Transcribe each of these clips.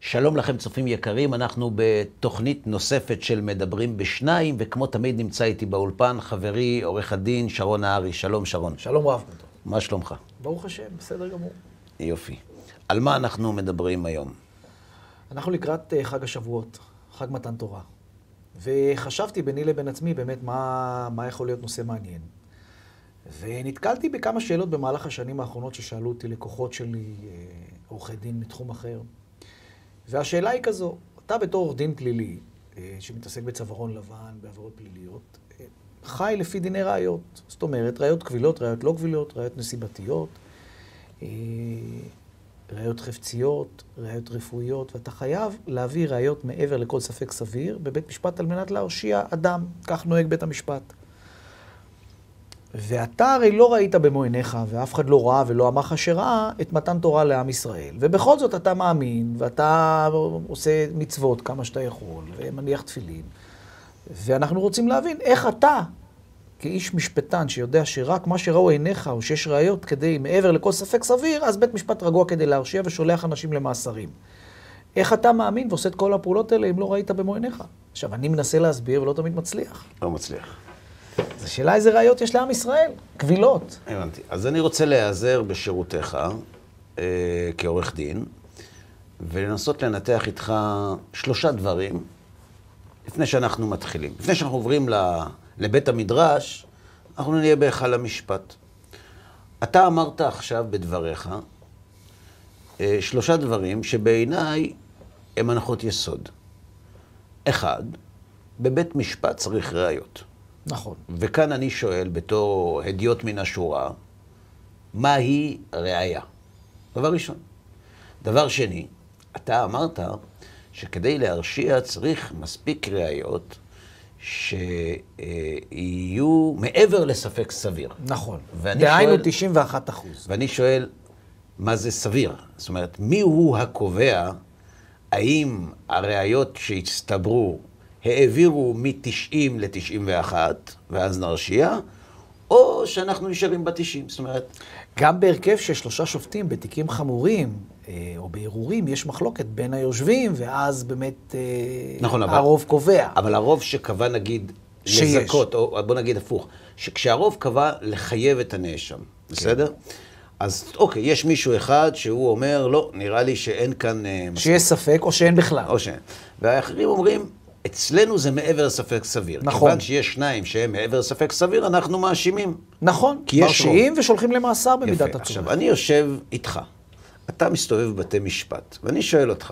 שלום לכם צופים יקרים, אנחנו בתוכנית נוספת של מדברים בשניים, וכמו תמיד נמצא איתי באולפן חברי עורך הדין שרון נהרי. שלום שרון. שלום רב. מה שלומך? ברוך השם, בסדר גמור. יופי. על מה אנחנו מדברים היום? אנחנו לקראת חג השבועות, חג מתן תורה. וחשבתי ביני לבין עצמי באמת מה יכול להיות נושא מעניין. ונתקלתי בכמה שאלות במהלך השנים האחרונות ששאלו אותי לקוחות שלי, עורכי דין מתחום אחר. והשאלה היא כזו, אתה בתור עורך דין פלילי, שמתעסק בצווארון לבן, בעבירות פליליות, חי לפי דיני ראיות. זאת אומרת, ראיות קבילות, ראיות לא קבילות, ראיות נסיבתיות, ראיות חפציות, ראיות רפואיות, ואתה חייב להביא ראיות מעבר לכל ספק סביר בבית משפט על מנת להרשיע אדם. כך נוהג בית המשפט. ואתה הרי לא ראית במו עיניך, ואף אחד לא ראה ולא אמר לך שראה את מתן תורה לעם ישראל. ובכל זאת אתה מאמין, ואתה עושה מצוות כמה שאתה יכול, ומניח תפילין. ואנחנו רוצים להבין איך אתה, כאיש משפטן שיודע שרק מה שראו עיניך, או שיש ראיות כדי מעבר לכל ספק סביר, אז בית משפט רגוע כדי להרשיע ושולח אנשים למאסרים. איך אתה מאמין ועושה את כל הפעולות האלה אם לא ראית במו עיניך? עכשיו, אני מנסה להסביר ולא תמיד מצליח. לא מצליח. אז השאלה איזה ראיות יש לעם ישראל, קבילות. הבנתי. אז אני רוצה להיעזר בשירותיך כעורך דין, ולנסות לנתח איתך 3 דברים לפני שאנחנו מתחילים. לפני שאנחנו עוברים לבית המדרש, אנחנו נהיה בהיכל המשפט. אתה אמרת עכשיו בדבריך 3 דברים שבעיניי הם הנחות יסוד. 1, בבית משפט צריך ראיות. נכון. וכאן אני שואל, בתור הדיוט מן השורה, מהי ראיה? דבר ראשון. דבר שני, אתה אמרת שכדי להרשיע צריך מספיק ראיות שיהיו מעבר לספק סביר. נכון. דהיינו 91%. ואני שואל, מה זה סביר? זאת אומרת, מי הוא הקובע האם הראיות שהצטברו העבירו מ-90 ל-91, ואז נרשיע, או שאנחנו נשארים ב-90. זאת אומרת, גם בהרכב של 3 שופטים בתיקים חמורים, או בערעורים, יש מחלוקת בין היושבים, ואז באמת נכון, הרוב קובע. אבל הרוב שקבע, נגיד, לזכות, או בוא נגיד הפוך, שכשהרוב קבע לחייב את הנאשם, בסדר? אז אוקיי, יש מישהו אחד שהוא אומר, לא, נראה לי שאין כאן שיש ספק, או שאין בכלל. או שאין. והאחרים אומרים, אצלנו זה מעבר לספק סביר. נכון. כיוון שיש 2 שהם מעבר לספק סביר, אנחנו מאשימים. נכון, מרשיעים ושולחים למאסר במידת הצורך. עכשיו, אני יושב איתך, אתה מסתובב בבתי משפט, ואני שואל אותך,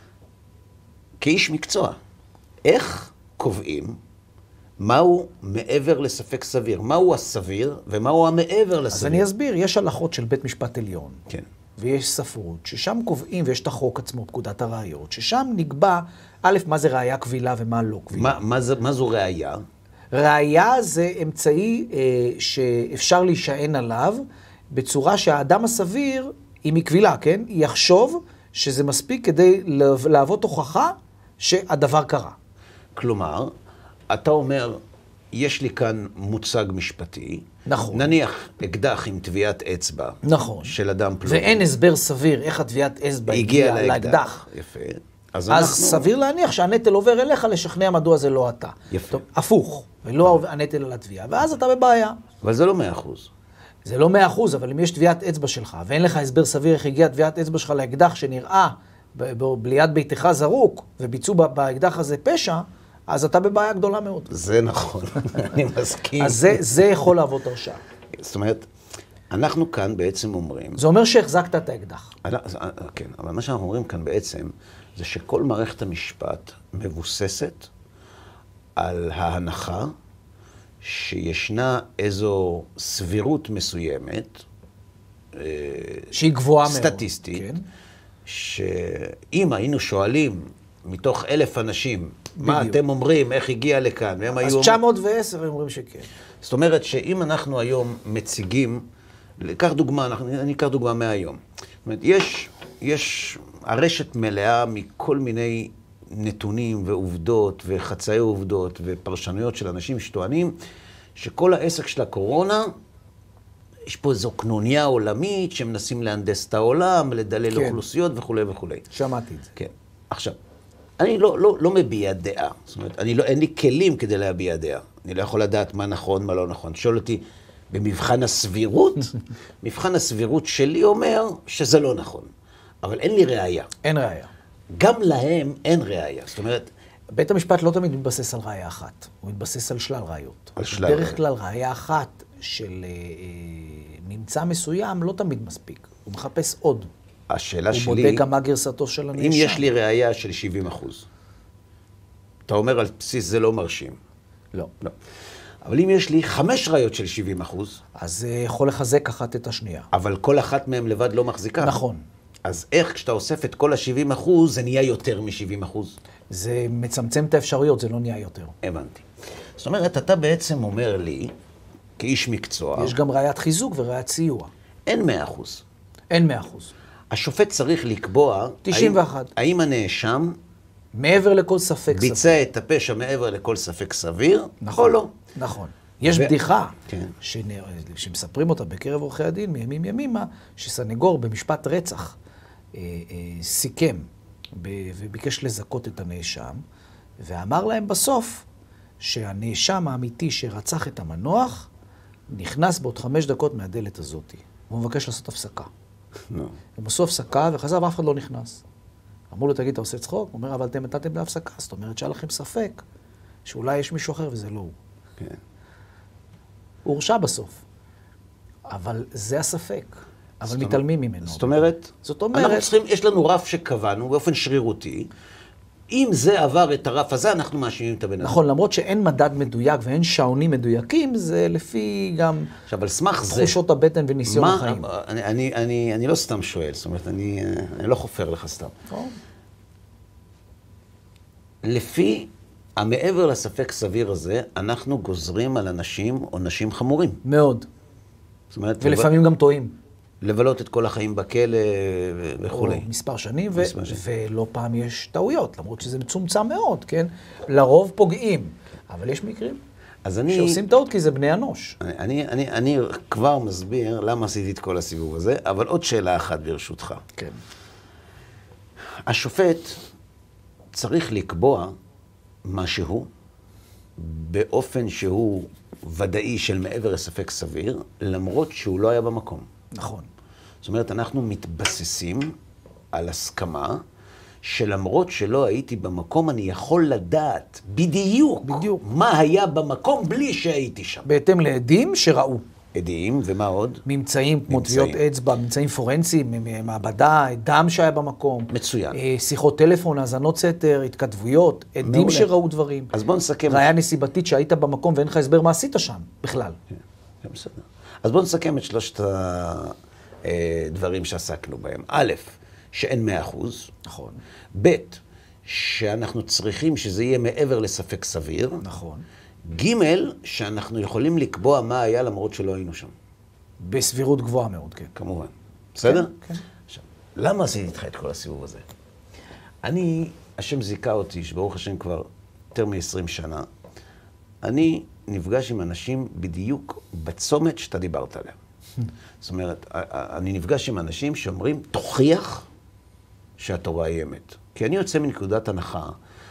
כאיש מקצוע, איך קובעים מהו מעבר לספק סביר? מהו הסביר ומהו המעבר לסביר? אז אני אסביר, יש הלכות של בית משפט עליון. כן. ויש ספרות, ששם קובעים, ויש את החוק עצמו, פקודת הראיות, ששם נקבע, א', מה זה ראיה קבילה ומה לא קבילה. מה זו ראיה? ראיה זה אמצעי שאפשר להישען עליו, בצורה שהאדם הסביר, אם היא קבילה, כן? יחשוב שזה מספיק כדי להוות הוכחה שהדבר קרה. כלומר, אתה אומר, יש לי כאן מוצג משפטי. נכון. נניח אקדח עם טביעת אצבע. נכון. של אדם פלוני. ואין הסבר סביר איך הטביעת אצבע הגיעה לאקדח. יפה. אז סביר להניח שהנטל עובר אליך לשכנע מדוע זה לא אתה. יפה. טוב, הפוך, ולא הנטל על התביעה. ואז אתה בבעיה. אבל זה לא 100%. זה לא 100%, אבל אם יש טביעת אצבע שלך, ואין לך הסבר סביר איך הגיעה טביעת אצבע שלך לאקדח שנראה ליד ביתך זרוק, וביצעו באקדח הזה פשע, אז אתה בבעיה גדולה מאוד. זה נכון, אני מסכים. אז זה יכול להוות הרשעה. זאת אומרת, אנחנו כאן בעצם אומרים... זה אומר שהחזקת את האקדח. כן, אבל מה שאנחנו אומרים כאן בעצם, זה שכל מערכת המשפט מבוססת על ההנחה שישנה איזו סבירות מסוימת, שהיא גבוהה מאוד. סטטיסטית, כן. שאם היינו שואלים מתוך 1,000 אנשים, מה אתם אומרים, איך הגיע לכאן, והם אז היו... 910 אומרים שכן. זאת אומרת שאם אנחנו היום מציגים, לקח דוגמה, אני אקח דוגמה מהיום. זאת אומרת, יש הרשת מלאה מכל מיני נתונים ועובדות וחצאי עובדות ופרשנויות של אנשים שטוענים שכל העסק של הקורונה, יש פה איזו קנוניה עולמית שמנסים להנדס את העולם, לדלל אוכלוסיות וכו' וכו'. שמעתי את זה. כן. עכשיו, אני לא מביע דעה. זאת אומרת, אין לי כלים כדי להביע דעה. אני לא יכול לדעת מה נכון, מה לא נכון. שואל אותי, במבחן הסבירות, מבחן הסבירות שלי אומר שזה לא נכון. אבל אין לי ראייה. אין ראייה. גם להם אין ראייה. זאת אומרת... בית המשפט לא תמיד מתבסס על ראייה אחת. הוא מתבסס על שלל ראיות. על שלל ראיות. בדרך כלל ראייה אחת של ממצא מסוים לא תמיד מספיק. הוא מחפש עוד. השאלה שלי... הוא בודק גם מה גרסתו של הנאשם. אם יש לי ראייה של 70%, אתה אומר על בסיס זה לא מרשים. לא. לא. אבל אם יש לי 5 ראיות של 70%, אז זה יכול לחזק אחת את השנייה. אבל כל אחת מהן לבד לא מחזיקה. נכון. אז איך כשאתה אוסף את כל ה-70%, זה נהיה יותר מ-70%? זה מצמצם את האפשרויות, זה לא נהיה יותר. הבנתי. זאת אומרת, אתה בעצם אומר לי, כאיש מקצוע... יש גם ראיית חיזוק וראיית סיוע. אין 100%. אין 100%. השופט צריך לקבוע... 91. האם הנאשם... מעבר לכל ספק סביר. ביצע את הפשע מעבר לכל ספק סביר, נכון, או לא. נכון. יש בדיחה כן. שמספרים אותה בקרב עורכי הדין מימים ימימה, שסנגור במשפט רצח סיכם וביקש לזכות את הנאשם, ואמר להם בסוף שהנאשם האמיתי שרצח את המנוח נכנס בעוד 5 דקות מהדלת הזאת. הוא מבקש לעשות הפסקה. הם עשו הפסקה וחזר ואף אחד לא נכנס. אמרו לו, תגיד, אתה עושה צחוק? הוא אומר, אבל אתם נתתם להפסקה. זאת אומרת שהיה לכם ספק שאולי יש מישהו אחר וזה לא הוא. כן. הוא הורשע בסוף. אבל זה הספק. אבל מתעלמים ממנו. זאת אומרת, אנחנו צריכים, יש לנו רף שקבענו באופן שרירותי. אם זה עבר את הרף הזה, אנחנו מאשימים את הבן אדם. נכון, למרות שאין מדד מדויק ואין שעונים מדויקים, זה לפי גם תחושות הבטן וניסיון החיים. אני לא סתם שואל, זאת אומרת, אני לא חופר לך סתם. לפי המעבר לספק סביר הזה, אנחנו גוזרים על אנשים עונשים חמורים. מאוד. זאת אומרת, ולפעמים גם טועים. לבלות את כל החיים בכלא וכו'. או מספר שנים, ולא פעם יש טעויות, למרות שזה מצומצם מאוד, כן? לרוב פוגעים, אבל יש מקרים שעושים טעות כי זה בני אנוש. אני כבר מסביר למה עשיתי את כל הסיבוב הזה, אבל עוד שאלה אחת ברשותך. כן. השופט צריך לקבוע משהו באופן שהוא ודאי של מעבר לספק סביר, למרות שהוא לא היה במקום. נכון. זאת אומרת, אנחנו מתבססים על הסכמה שלמרות שלא הייתי במקום, אני יכול לדעת בדיוק מה היה במקום בלי שהייתי שם. בהתאם לעדים שראו. עדים, ומה עוד? ממצאים כמו טביעות אצבע, ממצאים פורנסיים, מעבדה, דם שהיה במקום. מצוין. שיחות טלפון, האזנות סתר, התכתבויות, עדים שראו דברים. אז בוא נסכם. ראיה נסיבתית שהיית במקום ואין לך הסבר מה עשית שם, בכלל. כן, בסדר. אז בוא נסכם את 3 הדברים שעסקנו בהם. א', שאין 100%. נכון. ב', שאנחנו צריכים שזה יהיה מעבר לספק סביר. נכון. ג', שאנחנו יכולים לקבוע מה היה למרות שלא היינו שם. בסבירות גבוהה מאוד, כן. כמובן. בסדר? כן. עכשיו, למה עשיתי איתך את כל הסיבוב הזה? השם זיכה אותי, שברוך השם כבר יותר מ-20 שנה, אני נפגש עם אנשים בדיוק בצומת שאתה דיברת עליה. זאת אומרת, אני נפגש עם אנשים שאומרים, תוכיח שהתורה היא אמת. כי אני יוצא מנקודת הנחה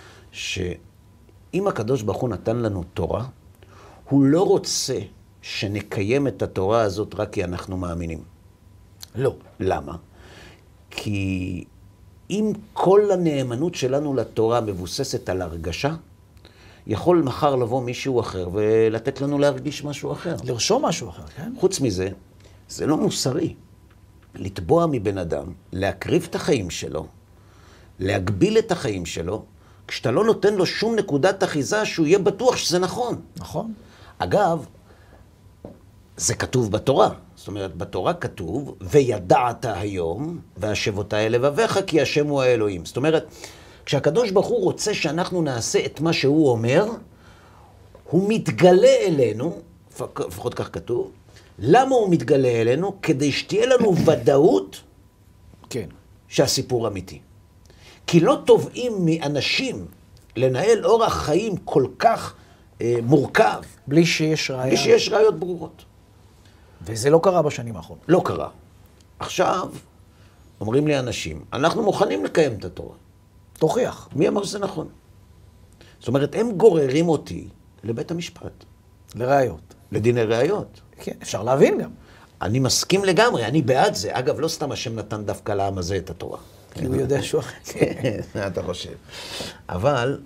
שאם הקדוש ברוך הוא נתן לנו תורה, הוא לא רוצה שנקיים את התורה הזאת רק כי אנחנו מאמינים. לא. למה? כי אם כל הנאמנות שלנו לתורה מבוססת על הרגשה, יכול מחר לבוא מישהו אחר ולתת לנו להרגיש משהו אחר. לרשום משהו אחר, כן? חוץ מזה, זה לא מוסרי. לתבוע מבן אדם, להקריב את החיים שלו, להגביל את החיים שלו, כשאתה לא נותן לו שום נקודת אחיזה שהוא יהיה בטוח שזה נכון. נכון. אגב, זה כתוב בתורה. זאת אומרת, בתורה כתוב, וידעת היום, והשבותה אל לבביך, כי השם הוא האלוהים. זאת אומרת, כשהקדוש ברוך הוא רוצה שאנחנו נעשה את מה שהוא אומר, הוא מתגלה אלינו, לפחות כך כתוב, למה הוא מתגלה אלינו? כדי שתהיה לנו ודאות כן. שהסיפור אמיתי. כי לא תובעים מאנשים לנהל אורח חיים כל כך מורכב. בלי שיש ראיה. בלי שיש ראיות ברורות. וזה לא קרה בשנים האחרונות. לא קרה. עכשיו, אומרים לי אנשים, אנחנו מוכנים לקיים את התורה. תוכיח. מי אמר שזה נכון? זאת אומרת, הם גוררים אותי לבית המשפט. לראיות. לדיני ראיות. כן, אפשר להבין גם. אני מסכים לגמרי, אני בעד זה. אגב, לא סתם השם נתן דווקא לעם הזה את התורה. כי הוא יודע שהוא אחר. כן, אתה חושב. אבל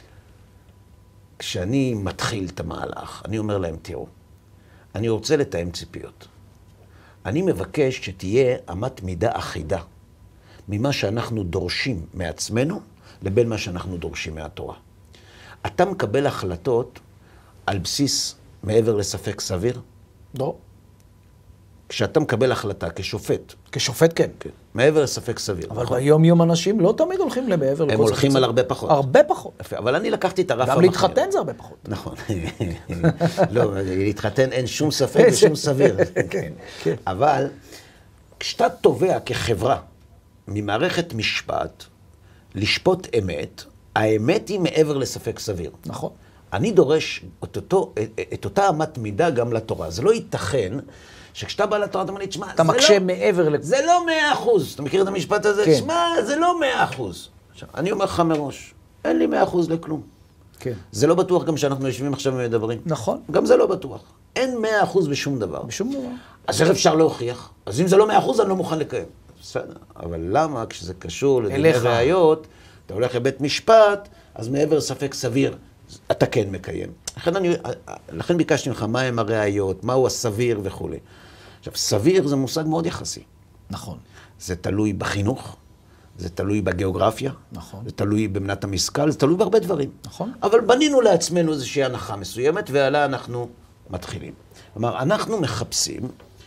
כשאני מתחיל את המהלך, אני אומר להם, תראו, אני רוצה לתאם ציפיות. אני מבקש שתהיה אמת מידה אחידה ממה שאנחנו דורשים מעצמנו לבין מה שאנחנו דורשים מהתורה. אתה מקבל החלטות על בסיס מעבר לספק סביר? לא. כשאתה מקבל החלטה כשופט. כשופט כן. כן. מעבר לספק סביר. אבל ביום אנשים לא תמיד הולכים למעבר. הם הולכים על הרבה פחות. הרבה פחות. יפה, אבל אני לקחתי את הרף המחמיר. גם להתחתן זה הרבה פחות. נכון. לא, להתחתן אין שום ספק ושום סביר. כן. אבל כשאתה תובע כחברה ממערכת משפט לשפוט אמת, האמת היא מעבר לספק סביר. נכון. אני דורש את אותה אמת מידה גם לתורה. זה לא ייתכן שכשאתה בא לתורה, אתה אומר לי, תשמע, אתה מקשה מעבר זה לא 100%. אתה מכיר את המשפט הזה? כן. תשמע, זה לא 100%. עכשיו, אני אומר לך מראש, אין לי 100% לכלום. כן. זה לא בטוח גם שאנחנו יושבים עכשיו ומדברים. נכון. גם זה לא בטוח. אין 100% בשום דבר. בשום דבר. אז איך אפשר להוכיח? אז אם זה לא 100%, אני לא מוכן לקיים. בסדר. אבל למה כשזה קשור לדיני ראיות, אתה הולך לבית משפט, אז מעבר לספק סביר, אתה כן מקיים. לכן ביקשתי לך מה הם הראיות, מהו הסביר וכו'. עכשיו, סביר זה מושג מאוד יחסי. נכון. זה תלוי בחינוך, זה תלוי בגיאוגרפיה, נכון. זה תלוי במנת המשכל, זה תלוי בהרבה דברים. נכון. אבל בנינו לעצמנו איזושהי הנחה מסוימת, ועלה אנחנו מתחילים. כלומר, אנחנו מחפשים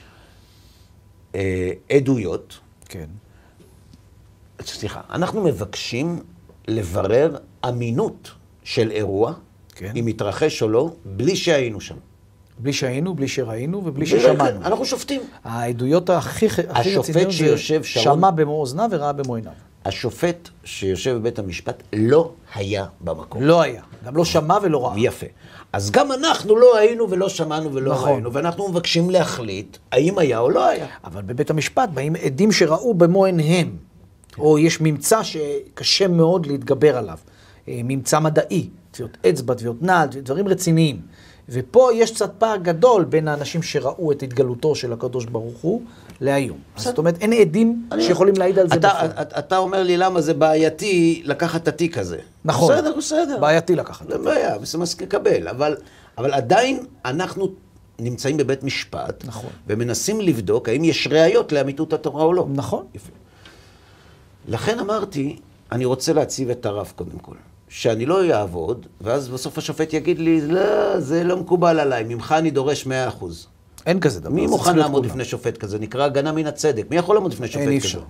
עדויות. כן. סליחה, אנחנו מבקשים לברר אמינות של אירוע, כן. אם מתרחש או לא, בלי שהיינו שם. בלי שהיינו, בלי שראינו ובלי ששמענו. אנחנו שופטים. העדויות הכי רציניות זה שמע במו אוזניו וראה במו עיניו. השופט שיושב בבית המשפט לא היה במקום. לא היה. גם לא שמע ולא ראה. יפה. אז גם אנחנו לא היינו ולא שמענו ולא נכון. ראינו, ואנחנו מבקשים להחליט האם היה או לא היה. אבל בבית המשפט באים עדים שראו במו עיניהם, או יש ממצא שקשה מאוד להתגבר עליו. ממצא מדעי, טביעות אצבע, טביעות נעל, דברים רציניים. ופה יש קצת פער גדול בין האנשים שראו את התגלותו של הקדוש ברוך הוא להיום. זאת אומרת, אין עדים שיכולים להעיד על זה בפועל. אתה אומר לי למה זה בעייתי לקחת את התיק הזה. נכון. בסדר, בסדר. בעייתי לקחת. לא בעיה, זה מסכים לקבל. אבל עדיין אנחנו נמצאים בבית משפט, נכון. ומנסים לבדוק האם יש ראיות לאמיתות התורה או לא. נכון. יפה. לכן אמרתי, אני רוצה להציב את הרף קודם כל. שאני לא יעבוד, ואז בסוף השופט יגיד לי, לא, זה לא מקובל עליי, ממך אני דורש 100%. אין כזה דבר. מי מוכן לעמוד לפני שופט כזה? נקרא הגנה מן הצדק. מי יכול לעמוד לפני שופט כזה? אין אפשר.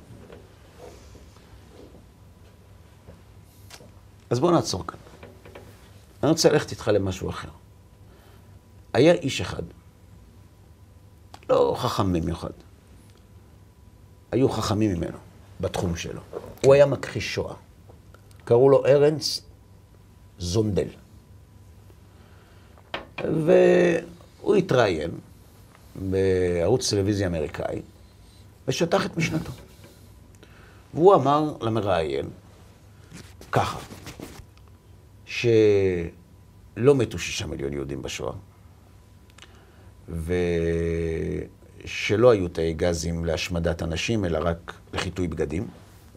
אז בוא נעצור כאן. אני רוצה ללכת איתך למשהו אחר. היה איש אחד, לא חכם במיוחד. היו חכמים ממנו, בתחום שלו. הוא היה מכחיש שואה. קראו לו ארנסט זונדל. והוא התראיין בערוץ טלוויזיה אמריקאי, ושטח את משנתו. והוא אמר למראיין, ככה, שלא מתו 6 מיליון יהודים בשואה, ושלא היו תאי גזים להשמדת אנשים, אלא רק לחיטוי בגדים,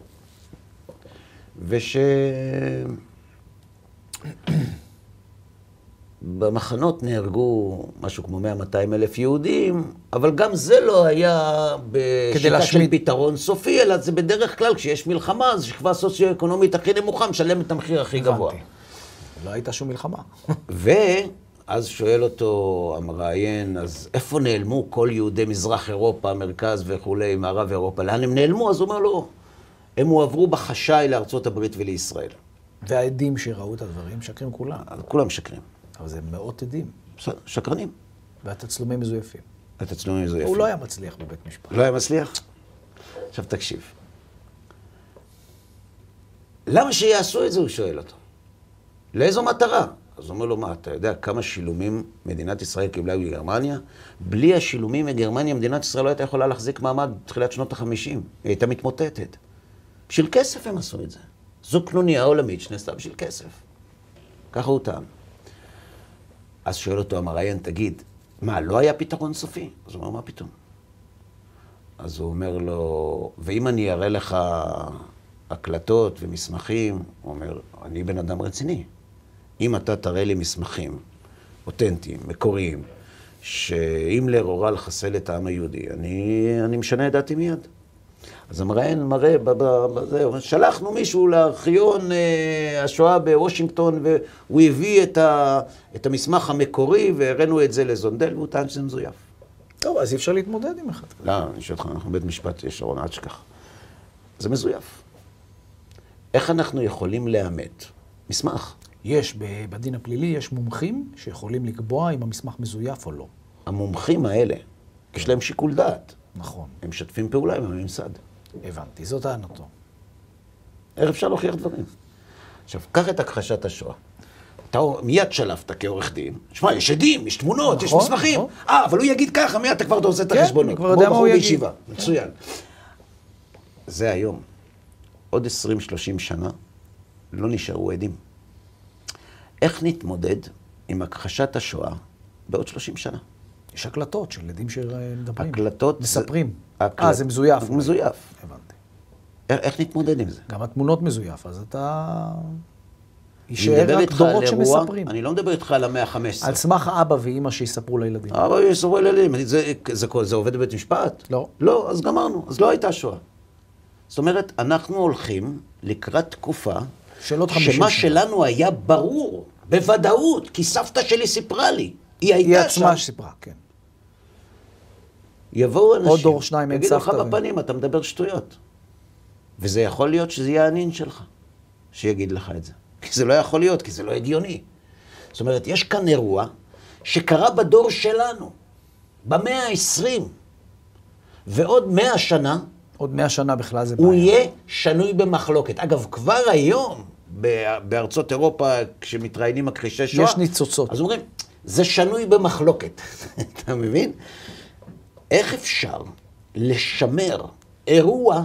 במחנות נהרגו משהו כמו 100-200 אלף יהודים, אבל גם זה לא היה בשיטה של פתרון סופי, אלא זה בדרך כלל כשיש מלחמה, אז שכבה סוציו-אקונומית הכי נמוכה משלם את המחיר הכי גבוה. לא הייתה שום מלחמה. ואז שואל אותו המראיין, אז איפה נעלמו כל יהודי מזרח אירופה, מרכז וכולי, מערב אירופה? לאן הם נעלמו? אז הוא אומר לו, הם הועברו בחשאי לארצות הברית ולישראל. והעדים שראו את הדברים שקרים כולם. כולם שקרים. אבל זה מאות עדים. שקרנים. והתצלומים מזויפים. התצלומים מזויפים. הוא לא היה מצליח בבית משפט. לא היה מצליח? עכשיו תקשיב. למה שיעשו את זה? הוא שואל אותו. לאיזו מטרה? אז הוא אומר לו, מה, אתה יודע כמה שילומים מדינת ישראל קיבלה בגרמניה? בלי השילומים מגרמניה, מדינת ישראל לא הייתה יכולה להחזיק מעמד בתחילת שנות ה-50. היא הייתה מתמוטטת. בשביל כסף הם עשו את זה. זו קנוניה עולמית שנעשתה בשביל כסף. ככה הוא טען. אז שואל אותו המראיין, תגיד, מה, לא היה פתרון סופי? אז הוא אומר, מה פתאום? אז הוא אומר לו, ואם אני אראה לך הקלטות ומסמכים, הוא אומר, אני בן אדם רציני. אם אתה תראה לי מסמכים אותנטיים, מקוריים, שהימלר הורה לחסל את העם היהודי, אני משנה את דעתי מיד. אז המראיין מראה, שלחנו מישהו לארכיון השואה בוושינגטון, והוא הביא את המסמך המקורי, והראינו את זה לזונדל, והוא טען שזה מזויף. טוב, אז אי אפשר להתמודד עם אחד. לא, אני שואל אותך, אנחנו בית משפט, יש שרון, עד שכך. זה מזויף. איך אנחנו יכולים לאמת מסמך? יש, בדין הפלילי יש מומחים שיכולים לקבוע אם המסמך מזויף או לא. המומחים האלה, יש להם שיקול דעת. נכון. הם משתפים פעולה עם הממסד. הבנתי, זאת טענתו. איך אפשר להוכיח דברים? עכשיו, קח את הכחשת השואה. אתה מיד שלפת כעורך דין. שמע, יש עדים, יש תמונות, יש מסמכים. אבל הוא יגיד ככה, מיד אתה כבר עושה את החשבונות. כן, אני כבר יודע מה הוא יגיד. מצוין. זה היום. עוד 20-30 שנה לא נשארו עדים. איך נתמודד עם הכחשת השואה בעוד 30 שנה? יש הקלטות של ילדים שמדברים. הקלטות... מספרים. זה מזויף. מזויף. הבנתי. איך נתמודד עם זה? גם התמונות מזויף, אז אתה... יישאר רק דורות שמספרים. אני לא מדבר איתך על המאה ה-15. על סמך האבא ואמא שיספרו לילדים. אבא יספרו לילדים. זה עובד בבית משפט? לא. לא, אז גמרנו. אז לא הייתה שואה. זאת אומרת, אנחנו הולכים לקראת תקופה שמה שלנו היה ברור, בוודאות, כי סבתא שלי סיפרה לי. היא עצמה שסיפרה, כן. יבואו אנשים, עוד דור שניים אין סבתא. יגידו לך בפנים, אתה מדבר שטויות. וזה יכול להיות שזה יהיה הנין שלך, שיגיד לך את זה. כי זה לא יכול להיות, כי זה לא הגיוני. זאת אומרת, יש כאן אירוע שקרה בדור שלנו, במאה ה-20, ועוד 100 שנה, עוד 100 שנה בכלל זה בעיה. הוא יהיה שנוי במחלוקת. אגב, כבר היום, בארצות אירופה, כשמתראיינים מכחישי שואה, יש ניצוצות. אז אומרים, זה שנוי במחלוקת. אתה מבין? איך אפשר לשמר אירוע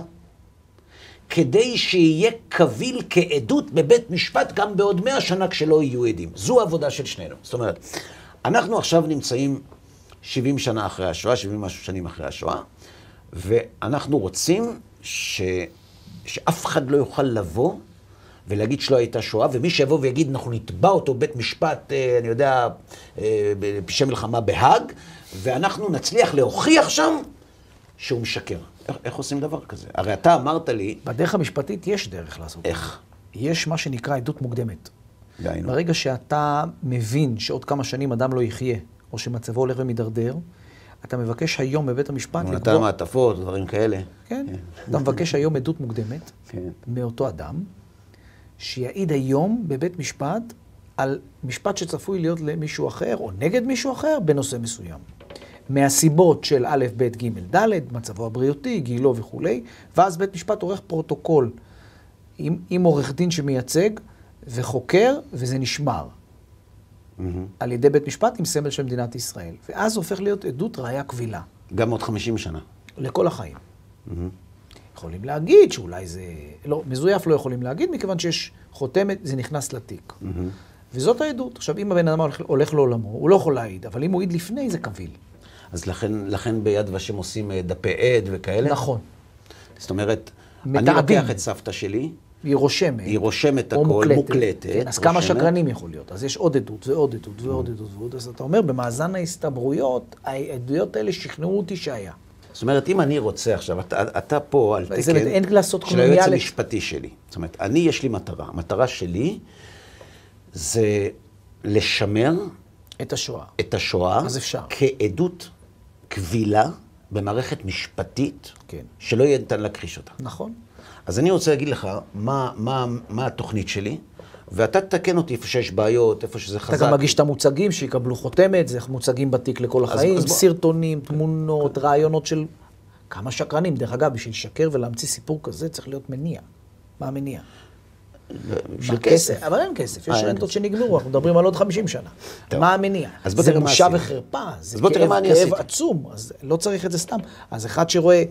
כדי שיהיה קביל כעדות בבית משפט גם בעוד 100 שנה כשלא יהיו עדים? זו העבודה של שנינו. זאת אומרת, אנחנו עכשיו נמצאים 70 שנה אחרי השואה, 70 משהו שנים אחרי השואה, ואנחנו רוצים שאף אחד לא יוכל לבוא ולהגיד שלא הייתה שואה, ומי שיבוא ויגיד, אנחנו נתבע אותו בית משפט, אני יודע, בפשעי מלחמה בהאג, ואנחנו נצליח להוכיח שם שהוא משקר. איך עושים דבר כזה? הרי אתה אמרת לי... בדרך המשפטית יש דרך לעשות. איך? יש מה שנקרא עדות מוקדמת. דיינו. ברגע שאתה מבין שעוד כמה שנים אדם לא יחיה, או שמצבו הולך ומדרדר, אתה מבקש היום בבית המשפט... הוא נתן מעטפות, דברים כאלה. כן. אתה מבקש היום עדות מוקדמת מאותו אדם, שיעיד היום בבית משפט על משפט שצפוי להיות למישהו אחר, או נגד מישהו אחר, בנושא מסוים. מהסיבות של א', ב', ג', ד', מצבו הבריאותי, גילו וכו', ואז בית משפט עורך פרוטוקול עם עורך דין שמייצג וחוקר, וזה נשמר. על ידי בית משפט עם סמל של מדינת ישראל. ואז הופך להיות עדות ראיה קבילה. גם עוד 50 שנה. לכל החיים. יכולים להגיד שאולי זה... לא, מזויף לא יכולים להגיד, מכיוון שיש חותמת, זה נכנס לתיק. וזאת העדות. עכשיו, אם הבן אדם הולך לעולמו, הוא לא יכול להעיד, אבל אם הוא העיד לפני, זה קביל. אז לכן ביד ושם עושים דפי עד וכאלה? נכון. זאת אומרת, אני לוקח את סבתא שלי, היא רושמת. היא רושמת הכל, מוקלטת. כן, אז כמה שקרנים יכול להיות? אז יש עוד עדות ועוד עדות ועוד עדות ועוד. אז אתה אומר, במאזן ההסתברויות, העדויות האלה שכנעו אותי שהיה. זאת אומרת, אם אני רוצה עכשיו, אתה פה על תקן של היועץ המשפטי שלי. זאת אומרת, יש לי מטרה. המטרה שלי זה לשמר את השואה אז אפשר. כעדות קבילה במערכת משפטית, שלא יהיה ניתן להכחיש אותה. נכון. אז אני רוצה להגיד לך מה התוכנית שלי, ואתה תתקן אותי איפה שיש בעיות, איפה שזה חזק. אתה גם מגיש את המוצגים שיקבלו חותמת, זה מוצגים בתיק לכל החיים, סרטונים, תמונות, רעיונות של כמה שקרנים. דרך אגב, בשביל לשקר ולהמציא סיפור כזה צריך להיות מניע. מה המניע? בשביל כסף. אבל אין כסף, יש רנטות שנגמרו, אנחנו מדברים על עוד 50 שנה. מה המניע? זה בושה וחרפה, זה כאב עצום, אז לא צריך את זה סתם. אז אחד שרואה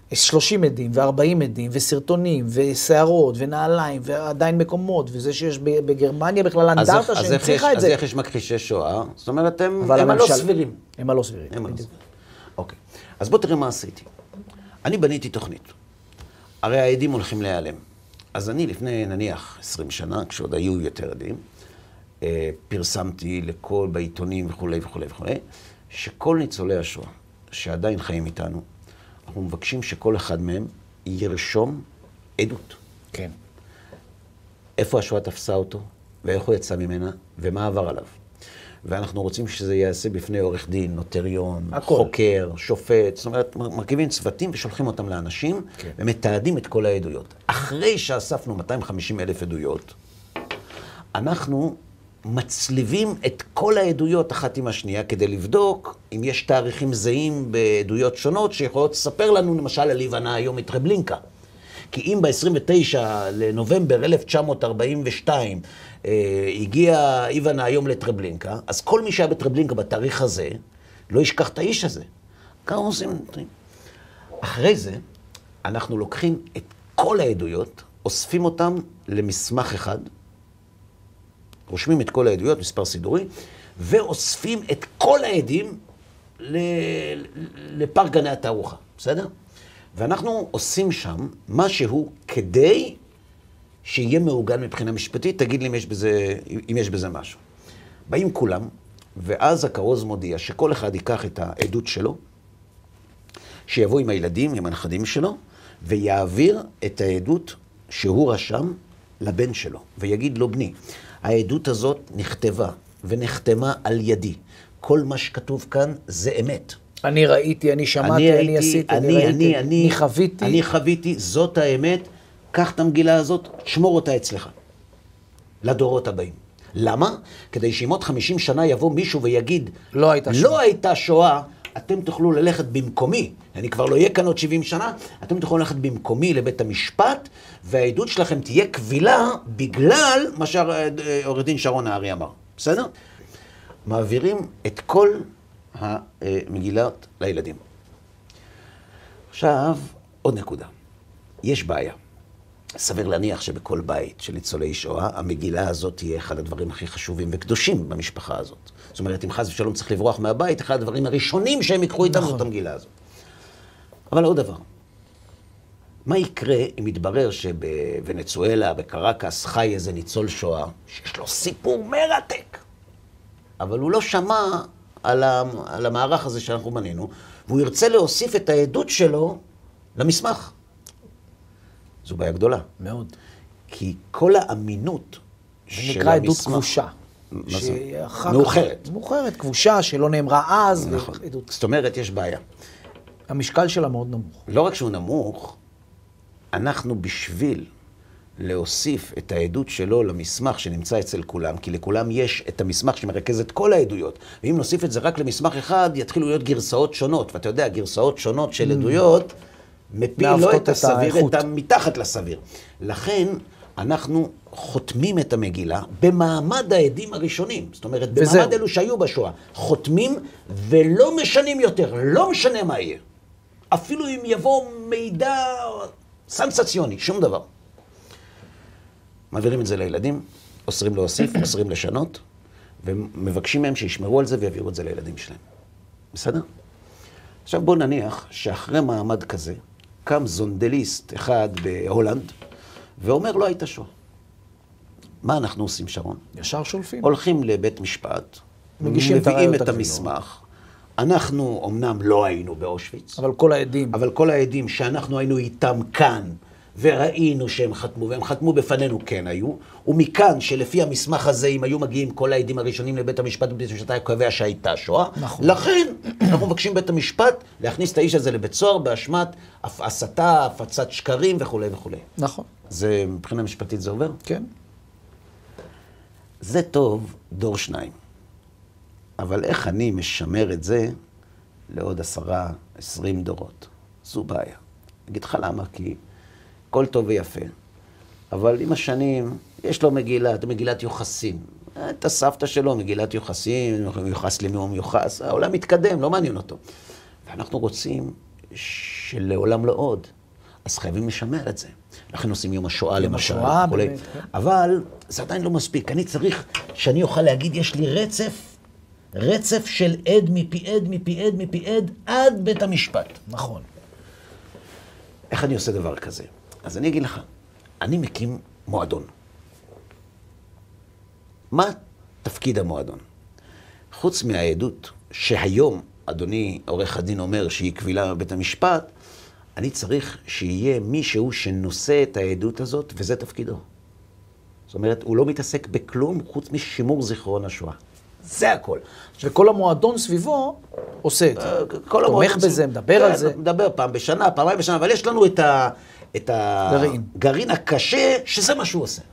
30 עדים ו40 עדים וסרטונים וסערות ונעליים ועדיין מקומות, וזה שיש בגרמניה בכלל אנדרטה שהנציחה את זה. אז איך יש מכחישי שואה? זאת אומרת, הם הלא סבירים. הם הלא סבירים. אוקיי. אז בוא תראה מה עשיתי. אני בניתי תוכנית. הרי העדים הולכים להיעלם. אז אני לפני נניח 20 שנה, כשעוד היו יותר עדים, פרסמתי לכל בעיתונים וכו' וכו' וכו', שכל ניצולי השואה שעדיין חיים איתנו, אנחנו מבקשים שכל אחד מהם ירשום עדות. כן. איפה השואה תפסה אותו, ואיך הוא יצא ממנה, ומה עבר עליו. ואנחנו רוצים שזה יעשה בפני עורך דין, נוטריון, חוקר, שופט, זאת אומרת, מרכיבים צוותים ושולחים אותם לאנשים, כן. ומתעדים את כל העדויות. אחרי שאספנו 250,000 עדויות, אנחנו מצליבים את כל העדויות אחת עם השנייה, כדי לבדוק אם יש תאריכים זהים בעדויות שונות, שיכולות לספר לנו למשל על איוונה היום מטרבלינקה. כי אם ב-29 לנובמבר 1942 הגיע איוונה היום לטרבלינקה, אז כל מי שהיה בטרבלינקה בתאריך הזה, לא ישכח את האיש הזה. כמה עושים? אחרי זה, אנחנו לוקחים את כל העדויות, אוספים אותם למסמך אחד, רושמים את כל העדויות, מספר סידורי, ואוספים את כל העדים לפארק גני התערוכה, בסדר? ואנחנו עושים שם משהו כדי שיהיה מעוגן מבחינה משפטית, תגיד לי אם יש בזה משהו. באים כולם, ואז הכרוז מודיע שכל אחד ייקח את העדות שלו, שיבוא עם הילדים, עם הנכדים שלו, ויעביר את העדות שהוא רשם לבן שלו, ויגיד לו, בני, העדות הזאת נכתבה ונחתמה על ידי. כל מה שכתוב כאן זה אמת. אני ראיתי, אני שמעתי, אני עשיתי, אני חוויתי. אני חוויתי, זאת האמת. קח את המגילה הזאת, שמור אותה אצלך. לדורות הבאים. למה? כדי שאם עוד 50 שנה יבוא מישהו ויגיד, לא הייתה שואה, אתם תוכלו ללכת במקומי, אני כבר לא אהיה כאן עוד 70 שנה, אתם תוכלו ללכת במקומי לבית המשפט, והעדות שלכם תהיה קבילה בגלל מה שעורך דין שרון נהרי אמר. בסדר? מעבירים את כל המגילות לילדים. עכשיו, עוד נקודה. יש בעיה. סביר להניח שבכל בית של ניצולי שואה, המגילה הזאת תהיה אחד הדברים הכי חשובים וקדושים במשפחה הזאת. זאת אומרת, אם חס ושלום צריך לברוח מהבית, אחד הדברים הראשונים שהם יקחו איתם זאת המגילה הזאת. אבל עוד דבר. מה יקרה אם יתברר שבוונצואלה, בקרקס, חי איזה ניצול שואה, שיש לו סיפור מרתק, אבל הוא לא שמע על המערך הזה שאנחנו בנינו, והוא ירצה להוסיף את העדות שלו למסמך. זו בעיה גדולה. מאוד. כי כל האמינות של המסמך... זה נקרא עדות כבושה. מאוחרת. מאוחרת, כבושה, שלא נאמרה אז. נכון. זאת אומרת, יש בעיה. המשקל שלה מאוד נמוך. לא רק שהוא נמוך, אנחנו בשביל להוסיף את העדות שלו למסמך שנמצא אצל כולם, כי לכולם יש את המסמך שמרכז את כל העדויות. ואם נוסיף את זה רק למסמך אחד, יתחילו להיות גרסאות שונות. ואתה יודע, גרסאות שונות של עדויות, מפיל לא את הסביר, את המתחת לסביר. לכן, אנחנו חותמים את המגילה במעמד העדים הראשונים. זאת אומרת, במעמד אלו שהיו בשואה. חותמים ולא משנים יותר, לא משנה מה יהיה. אפילו אם יבוא מידע סנסציוני, שום דבר. מעבירים את זה לילדים, אוסרים להוסיף, אוסרים לשנות, ומבקשים מהם שישמרו על זה ויעבירו את זה לילדים שלהם. בסדר? עכשיו בוא נניח שאחרי מעמד כזה, קם זונדליסט אחד בהולנד, ואומר לא הייתה שואה. מה אנחנו עושים, שרון? ישר שולפים. הולכים לבית משפט, מביאים את המסמך. אנחנו אמנם לא היינו באושוויץ. אבל כל העדים שאנחנו היינו איתם כאן, וראינו שהם חתמו, והם חתמו בפנינו כן היו, ומכאן שלפי המסמך הזה, אם היו מגיעים כל העדים הראשונים לבית המשפט, בית המשפט היה קובע שהייתה שואה. נכון. לכן, אנחנו מבקשים בית המשפט להכניס את האיש הזה לבית סוהר, באשמת הסתה, הפצת שקרים וכו' וכו'. נכון. זה, מבחינה משפטית זה עובר? כן. זה טוב, דור 2. אבל איך אני משמר את זה לעוד 10-20 דורות? זו בעיה. אגיד לך למה, כי כל טוב ויפה, אבל עם השנים יש לו מגילת יוחסין. את הסבתא שלו, מגילת יוחסין, יוחס למי הוא מיוחס, העולם מתקדם, לא מעניין אותו. ואנחנו רוצים שלעולם לא עוד. אז חייבים לשמר את זה. לכן עושים יום השואה למשל. השואה, באמת, כן. אבל זה עדיין לא מספיק. אני צריך שאני אוכל להגיד, יש לי רצף של עד מפי עד עד בית המשפט. נכון. איך אני עושה דבר כזה? אז אני אגיד לך, אני מקים מועדון. מה תפקיד המועדון? חוץ מהעדות, שהיום, אדוני עורך הדין אומר שהיא קבילה בבית המשפט, אני צריך שיהיה מישהו שנושא את העדות הזאת, וזה תפקידו. זאת אומרת, הוא לא מתעסק בכלום חוץ משימור זיכרון השואה. זה הכל. וכל המועדון סביבו עושה את זה. תומך בזה, מדבר על זה. מדבר פעם בשנה, פעמיים בשנה, אבל יש לנו את הגרעין הקשה, שזה מה שהוא עושה.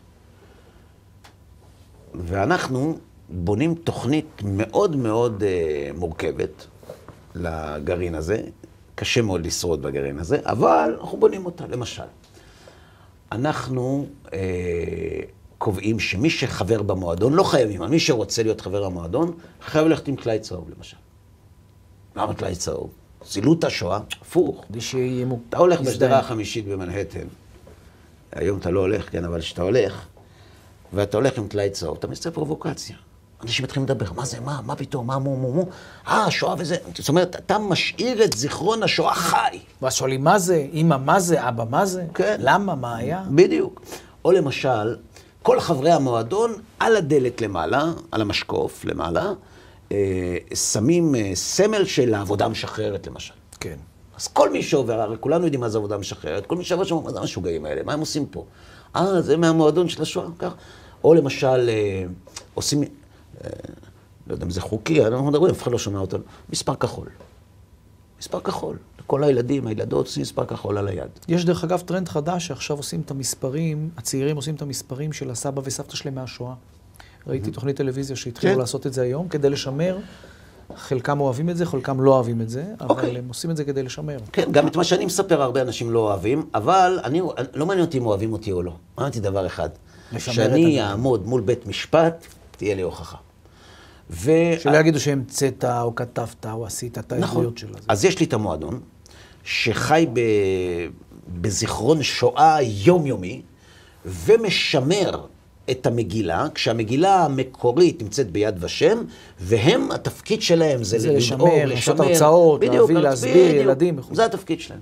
ואנחנו בונים תוכנית מאוד מאוד מורכבת לגרעין הזה. קשה מאוד לשרוד בגרעין הזה, אבל אנחנו בונים אותה. למשל, אנחנו קובעים שמי שחבר במועדון, לא חייבים, אבל מי שרוצה להיות חבר במועדון, חייב ללכת עם טלאי צהוב, למשל. למה טלאי צהוב? זילות השואה, הפוך. אתה הולך בשדרה החמישית במנהטן, היום אתה לא הולך, כן, אבל כשאתה הולך, ואתה הולך עם טלאי צהוב, אתה מנסה פרובוקציה. אנשים מתחילים לדבר, מה זה, מה פתאום, מה מו, השואה וזה. זאת אומרת, אתה משאיר את זיכרון השואה חי. ואז שואלים, מה זה, אמא, מה זה, אבא, מה זה? כן. למה, מה היה? בדיוק. או למשל, כל חברי המועדון על הדלת למעלה, על המשקוף למעלה, שמים סמל של העבודה משחררת, למשל. כן. אז כל מי שעובר, הרי כולנו יודעים מה זה עבודה משחררת, כל מי שעובר שם, מה זה המשוגעים האלה, מה הם עושים פה? זה מהמועדון של השואה, כך. או למשל, עושים, לא יודע אם זה חוקי, אנחנו מדברים, אף אחד לא שומע אותנו, מספר כחול. מספר כחול. כל הילדים, הילדות עושים מספר כחול על היד. יש דרך אגב טרנד חדש שעכשיו עושים את המספרים, הצעירים עושים את המספרים של הסבא וסבתא שלהם מהשואה. ראיתי תוכנית טלוויזיה שהתחילו לעשות את זה היום, כדי לשמר. חלקם אוהבים את זה, חלקם לא אוהבים את זה, אבל הם עושים את זה כדי לשמר. כן, גם את מה שאני מספר הרבה אנשים לא אוהבים, אבל לא מעניין אותי אם אוהבים אותי או לא. מעניין אותי דבר אחד, שאני אעמוד מול בית משפט, תהיה לי הוכחה. שלא יגידו שהמצאת או כתבת או עשית את העדויות של זה. אז יש לי את המועדון, שחי בזיכרון שואה יומיומי, ומשמר את המגילה, כשהמגילה המקורית נמצאת ביד ושם, והם, התפקיד שלהם זה לשמר, לעשות הרצאות, להביא, להסביר, ילדים. זה התפקיד שלהם.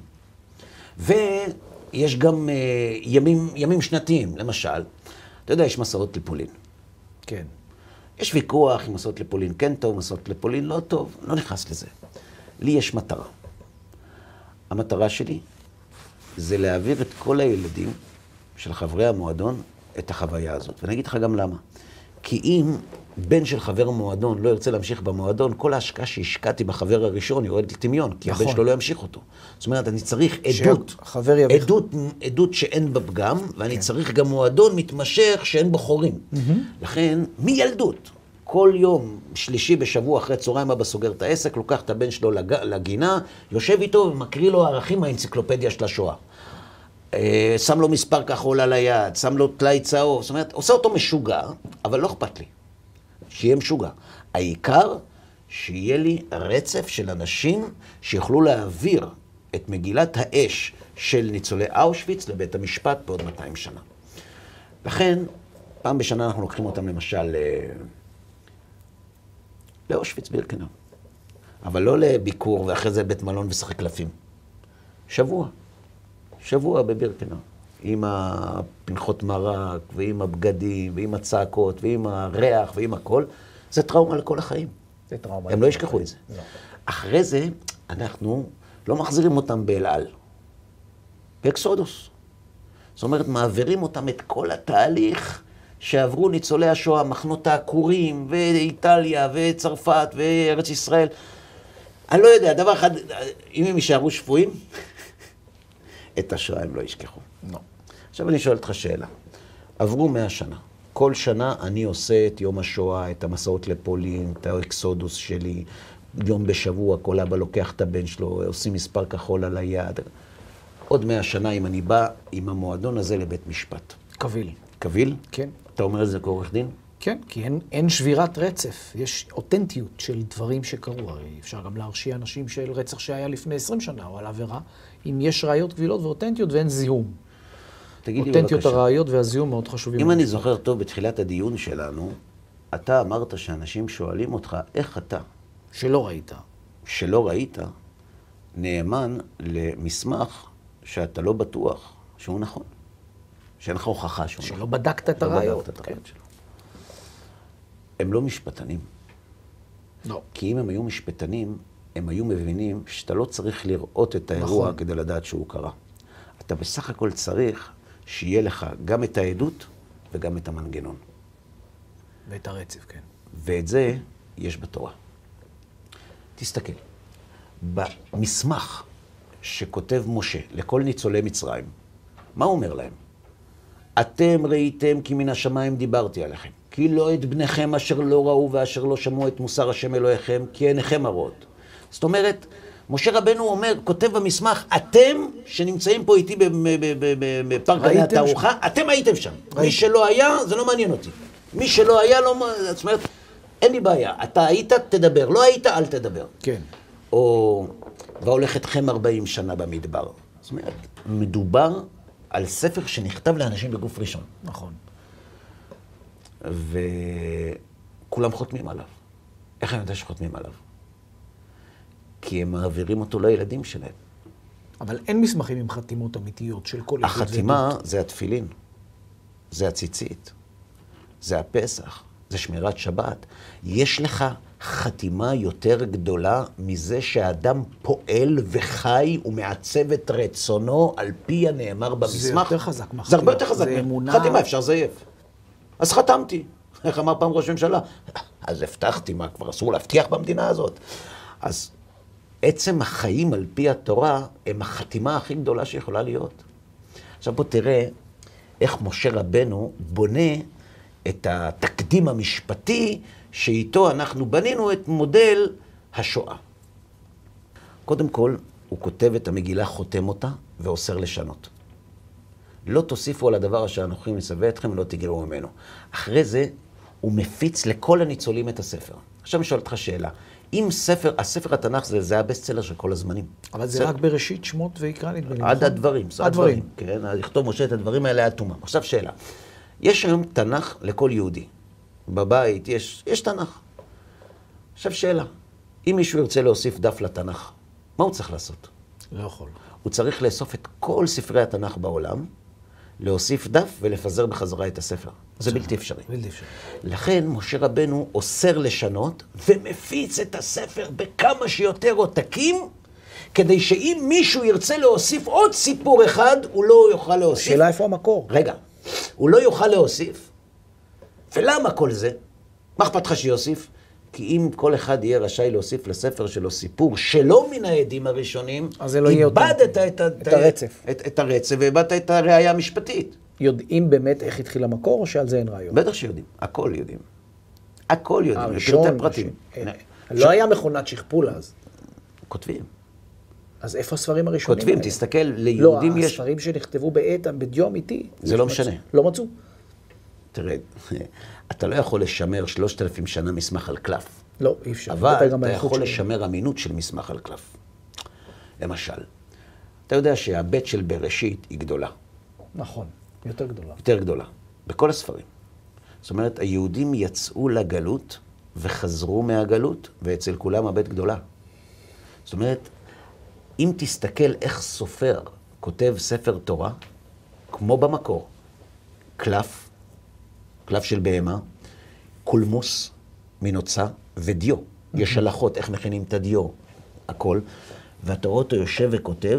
ויש גם ימים שנתיים, למשל, אתה יודע, יש מסעות לפולין. כן. יש ויכוח אם מסעות לפולין כן טוב, מסעות לפולין לא טוב, לא נכנס לזה. לי יש מטרה. המטרה שלי זה להעביר את כל הילדים של חברי המועדון את החוויה הזאת. ואני אגיד לך גם למה. כי אם בן של חבר המועדון לא ירצה להמשיך במועדון, כל ההשקעה שהשקעתי בחבר הראשון יורדת לטמיון, כי הבן שלו לא ימשיך אותו. זאת אומרת, אני צריך עדות שאין בה פגם, ואני צריך גם מועדון מתמשך שאין בו חורים. לכן, מילדות, כל יום שלישי בשבוע אחרי צהריים אבא סוגר את העסק, לוקח את הבן שלו לגינה, יושב איתו ומקריא לו ערכים מהאנציקלופדיה של השואה. שם לו מספר כחול על היד, שם לו טלאי צהוב, זאת אומרת, עושה אותו משוגע, אבל לא אכפת לי. שיהיה משוגע. העיקר שיהיה לי רצף של אנשים שיוכלו להעביר את מגילת האש של ניצולי אושוויץ לבית המשפט בעוד 200 שנה. לכן, פעם בשנה אנחנו לוקחים אותם למשל לאושוויץ בירקנאו. אבל לא לביקור ואחרי זה בית מלון ושחק קלפים. שבוע בבירקנאו. עם הפנחות מרק, ועם הבגדים, ועם הצעקות, ועם הריח, ועם הכל. זה טראומה לכל החיים. זה טראומה. הם לא ישכחו את זה. לא. אחרי זה, אנחנו לא מחזירים אותם באל-על. באקסודוס. זאת אומרת, מעבירים אותם את כל התהליך שעברו ניצולי השואה, מחנות העקורים, ואיטליה, וצרפת, וארץ ישראל. אני לא יודע, דבר אחד, אם הם יישארו שפויים, את השואה הם לא ישכחו. לא. עכשיו אני שואל אותך שאלה. עברו 100 שנה. כל שנה אני עושה את יום השואה, את המסעות לפולין, את האקסודוס שלי. יום בשבוע, כל אבא לוקח את הבן שלו, עושים מספר כחול על היד. עוד 100 שנה אם אני בא עם המועדון הזה לבית משפט. קביל. קביל? כן. אתה אומר את זה כעורך דין? כן, כי אין שבירת רצף, יש אותנטיות של דברים שקרו. הרי אפשר גם להרשיע אנשים של רצח שהיה לפני 20 שנה, או על עבירה, אם יש ראיות קבילות ואותנטיות ואין זיהום. אותנטיות הראיות והזיהום מאוד חשובים. אם אני זוכר טוב, בתחילת הדיון שלנו, אתה אמרת שאנשים שואלים אותך, איך אתה? שלא ראית. שלא ראית, נאמן למסמך שאתה לא בטוח שהוא נכון. שאין לך הוכחה שהוא נכון. שלא בדקת את הראיות. הם לא משפטנים. לא. כי אם הם היו משפטנים, הם היו מבינים שאתה לא צריך לראות את האירוע כדי לדעת שהוא קרה. אתה בסך הכל צריך שיהיה לך גם את העדות וגם את המנגנון. ואת הרצף, כן. ואת זה יש בתורה. תסתכל. במסמך שכותב משה לכל ניצולי מצרים, מה הוא אומר להם? אתם ראיתם כי מן השמיים דיברתי עליכם. כי לא את בניכם אשר לא ראו ואשר לא שמעו את מוסר השם אלוהיכם, כי עיניכם הרואות. זאת אומרת, משה רבנו אומר, כותב במסמך, אתם שנמצאים פה איתי בפארק גני התערוכה, אתם הייתם שם. מי שלא היה, זה לא מעניין אותי. מי שלא היה, לא... זאת אומרת, אין לי בעיה. אתה היית, תדבר. לא היית, אל תדבר. כן. או, והולך אתכם 40 שנה במדבר. זאת אומרת, מדובר על ספר שנכתב לאנשים בגוף ראשון. נכון. וכולם חותמים עליו. איך אני יודע שחותמים עליו? כי הם מעבירים אותו לילדים שלהם. אבל אין מסמכים עם חתימות אמיתיות של כל... החתימה זה התפילין, זה הציצית, זה הפסח, זה שמירת שבת. יש לך חתימה יותר גדולה מזה שהאדם פועל וחי ומעצב את רצונו על פי הנאמר במסמך. זה יותר חזק מהחתימה. זה הרבה יותר חזק. זה אמונה... חתימה אפשר זייף. אז חתמתי. איך אמר פעם ראש ממשלה? אז הבטחתי, מה כבר אסור להבטיח במדינה הזאת? אז עצם החיים על פי התורה הם החתימה הכי גדולה שיכולה להיות. עכשיו בוא תראה איך משה רבנו בונה את התקדים המשפטי שאיתו אנחנו בנינו את מודל השואה. קודם כל, הוא כותב את המגילה, חותם אותה ואוסר לשנות. לא תוסיפו על הדבר אשר אנוכי מצווה אתכם ולא תגרעו ממנו. אחרי זה, הוא מפיץ לכל הניצולים את הספר. עכשיו אני שואל אותך שאלה. אם הספר התנ"ך זה הבסטסלר של כל הזמנים. אבל זה רק בראשית שמות ויקרא נדמה לי. עד הדברים. הדברים. כן, לכתוב משה את הדברים האלה עד תומם. עכשיו שאלה. יש היום תנ"ך לכל יהודי. בבית יש תנ"ך. עכשיו שאלה. אם מישהו ירצה להוסיף דף לתנ"ך, מה הוא צריך לעשות? לא יכול. הוא צריך לאסוף את כל ספרי התנ"ך בעולם, להוסיף דף ולפזר בחזרה את הספר. זה בלתי אפשרי. בלתי אפשרי. לכן משה רבנו אוסר לשנות ומפיץ את הספר בכמה שיותר עותקים, כדי שאם מישהו ירצה להוסיף עוד סיפור אחד, הוא לא יוכל להוסיף. השאלה איפה המקור? רגע, הוא לא יוכל להוסיף. ולמה כל זה? מה אכפת לך שיוסיף? כי אם כל אחד יהיה רשאי להוסיף לספר שלו סיפור שלא מן העדים הראשונים, איבדת את הרצף ואיבדת את הראייה המשפטית. יודעים באמת איך התחיל המקור או שעל זה אין רעיון? בטח שיודעים, הכל יודעים. הכל יודעים, לפרטי פרטים. לא היה מכונת שכפול אז. כותבים. אז איפה הספרים הראשונים? כותבים, תסתכל, ליהודים יש... לא, הספרים שנכתבו בעת, בדיו אמיתי. זה לא משנה. לא מצאו. תראה, אתה לא יכול לשמר 3,000 שנה מסמך על קלף. לא, אי אפשר. אבל אתה יכול לשמר אמינות של מסמך על קלף. למשל, אתה יודע שהבית של בראשית היא גדולה. נכון, יותר גדולה. יותר גדולה, בכל הספרים. זאת אומרת, היהודים יצאו לגלות וחזרו מהגלות, ואצל כולם הבית גדולה. זאת אומרת, אם תסתכל איך סופר כותב ספר תורה, כמו במקור, קלף של בהמה, קולמוס מנוצה ודיו. יש הלכות, איך מכינים את הדיו, הכל. ואתה רואה אותו יושב וכותב,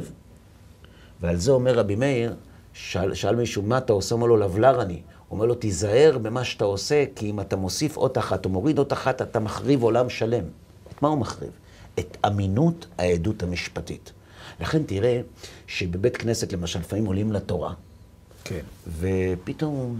ועל זה אומר רבי מאיר, שאל מישהו, מה אתה עושה? אומר לו, לבלר אני. אומר לו, תיזהר במה שאתה עושה, כי אם אתה מוסיף אות אחת או מוריד אות אחת, אתה מחריב עולם שלם. את מה הוא מחריב? את אמינות העדות המשפטית. לכן תראה שבבית כנסת, למשל, לפעמים עולים לתורה, כן. ופתאום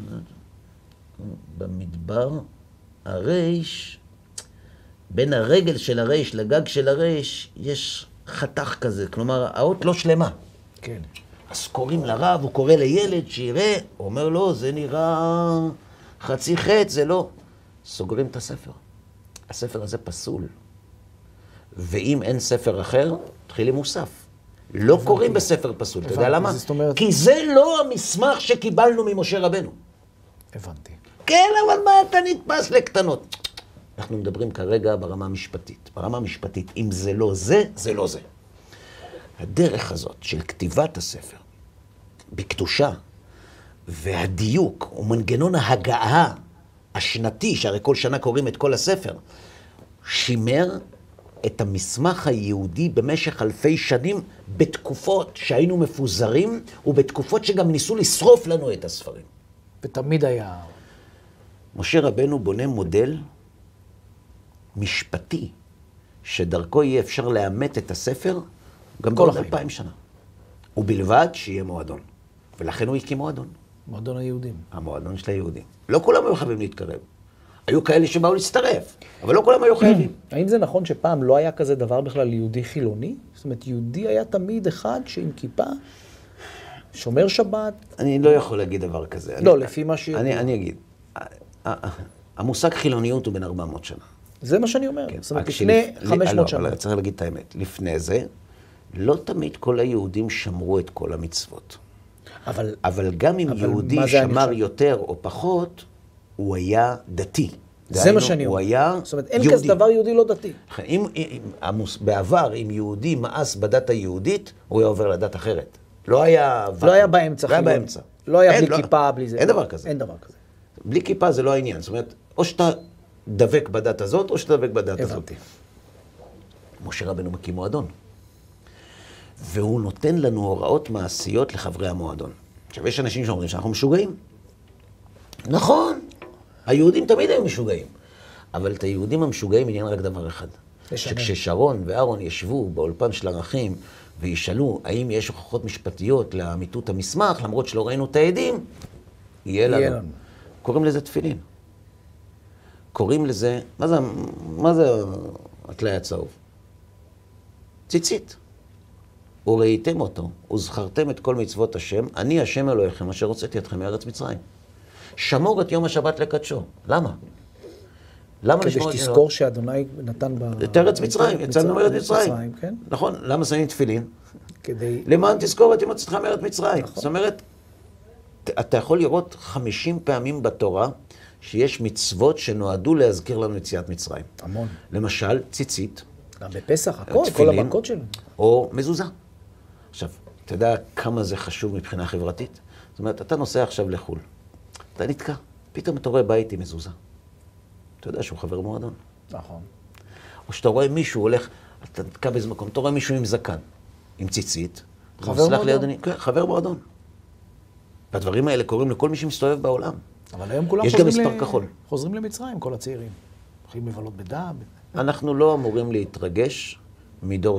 במדבר, הרייש, בין הרגל של הרייש לגג של הרייש, יש חתך כזה, כלומר, האות לא שלמה. כן. אז קוראים לרב, הוא קורא לילד שיראה, הוא אומר לו, זה נראה חצי חץ, זה לא. סוגרים את הספר. הספר הזה פסול. ואם אין ספר אחר, מתחילים מוסף. לא קוראים בספר פסול. אתה יודע למה? כי זה לא המסמך שקיבלנו ממשה רבנו. הבנתי. כן, אבל מה אתה נתפס לקטנות? אנחנו מדברים כרגע ברמה המשפטית. ברמה המשפטית, אם זה לא זה, זה לא זה. הדרך הזאת של כתיבת הספר, בקדושה, והדיוק, ומנגנון ההגעה השנתי, שהרי כל שנה קוראים את כל הספר, שימר את המסמך היהודי במשך אלפי שנים, בתקופות שהיינו מפוזרים, ובתקופות שגם ניסו לשרוף לנו את הספרים. ותמיד היה... משה רבנו בונה מודל משפטי, שדרכו יהיה אפשר לאמת את הספר גם בעוד 2000 שנה. ובלבד שיהיה מועדון. ולכן הוא הקים מועדון. מועדון היהודים. המועדון של היהודים. לא כולם היו חייבים להתקרב. היו כאלה שבאו להצטרף, אבל לא כולם היו חייבים. האם זה נכון שפעם לא היה כזה דבר בכלל יהודי חילוני? זאת אומרת, יהודי היה תמיד אחד שעם כיפה, שומר שבת? אני לא יכול להגיד דבר כזה. לא, לפי מה ש... אני אגיד. המושג חילוניות הוא בין 400 שנה. זה מה שאני אומר. זאת אומרת, לפני 500 שנה. לא, צריך להגיד את האמת. לפני זה, לא תמיד כל היהודים שמרו את כל המצוות. אבל גם אם יהודי שמר יותר או פחות, הוא היה דתי. זה מה שאני אומר. הוא היה זאת אומרת, אין כזה דבר יהודי לא דתי. בעבר, אם יהודי מאס בדת היהודית, הוא היה עובר לדת אחרת. לא היה... לא היה באמצע. לא היה באמצע. לא היה בלי כיפה, בלי זה. אין דבר כזה. אין דבר כזה. בלי כיפה זה לא העניין. זאת אומרת, או שאתה דבק בדת הזאת, או שאתה דבק בדת הזאת. הבנתי. משה רבנו מקים מועדון. והוא נותן לנו הוראות מעשיות לחברי המועדון. עכשיו, יש אנשים שאומרים שאנחנו משוגעים. נכון, היהודים תמיד היו משוגעים. אבל את היהודים המשוגעים עניין רק דבר אחד. שכששרון ואהרון ישבו באולפן של ערכים וישאלו האם יש הוכחות משפטיות לאמיתות המסמך, למרות שלא ראינו את העדים, יהיה לנו. קוראים לזה תפילין. קוראים לזה, מה זה הטלאי הצהוב? ציצית. וראיתם אותו, וזכרתם את כל מצוות השם, אני השם אלוהיכם, אשר הוצאתי אתכם מארץ מצרים. שמור את יום השבת לקדשו. למה? כדי שתזכור שאדוני נתן את ארץ מצרים, יצאנו מארץ מצרים. נכון, למה שמים תפילין? למען תזכור את יום יציאתך מארץ מצרים. זאת אומרת, אתה יכול לראות 50 פעמים בתורה שיש מצוות שנועדו להזכיר לנו יציאת מצרים. המון. למשל, ציצית. גם בפסח, כל המכות שלנו. או מזוזה. עכשיו, אתה יודע כמה זה חשוב מבחינה חברתית? זאת אומרת, אתה נוסע עכשיו לחו"ל. אתה נתקע. פתאום אתה רואה בית עם מזוזה. אתה יודע שהוא חבר מועדון. נכון. או שאתה רואה מישהו הולך, אתה נתקע באיזה מקום, אתה רואה מישהו עם זקן, עם ציצית. חבר מועדון? כן, חבר מועדון. והדברים האלה קוראים לכל מי שמסתובב בעולם. אבל היום כולם חוזרים למצרים, כל הצעירים. הולכים לבלות בדם. אנחנו לא אמורים להתרגש מדור 2-3.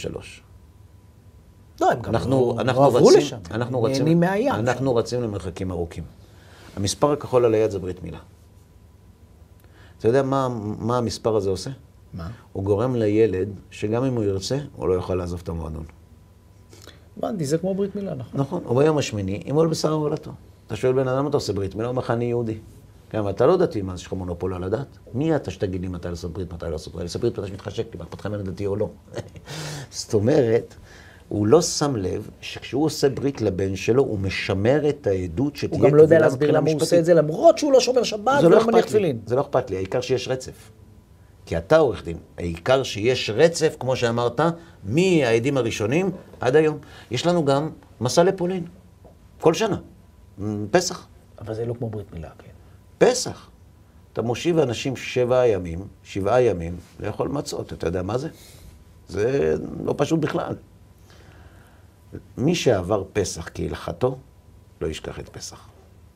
לא, הם גם לא עברו לשם. נהנים מהים. אנחנו רצים למרחקים ארוכים. המספר הכחול על היד זה ברית מילה. אתה יודע מה המספר הזה עושה? מה? הוא גורם לילד שגם אם הוא ירצה, הוא לא יוכל לעזוב את המועדון. הבנתי, זה כמו ברית מילה, נכון? נכון, הוא ביום השמיני, ימול בשר הולדתו. אתה שואל בן אדם, אתה עושה ברית מילה, הוא אומר לך, אני יהודי. כן, אתה לא דתי, מה, יש לך מונופול על הדת? מי אתה שתגיד לי מתי לעשות ברית, מתי לא לעשות ברית? לעשות ברית, מתי שמתחשק לי, אכפת לך ממנו דתי או לא. זאת אומרת, הוא לא שם לב שכשהוא עושה ברית לבן שלו, הוא משמר את העדות שתהיה... הוא גם לא יודע להסביר למה הוא עושה את זה, למרות שהוא לא שומר שבת ולא מניח תפילין. זה לא אכפת לי, העיקר שיש רצף. כי אתה עורך דין, העיקר שיש רצף, כמו שאמרת, מהעדים הראשונים עד היום. יש לנו גם מסע לפולין, כל שנה, פסח. אבל זה לא כמו ברית מילה, כן. פסח. אתה מושיב אנשים 7 ימים, לאכול מצות, אתה יודע מה זה? זה לא פשוט בכלל. מי שעבר פסח כהלכתו, לא ישכח את פסח.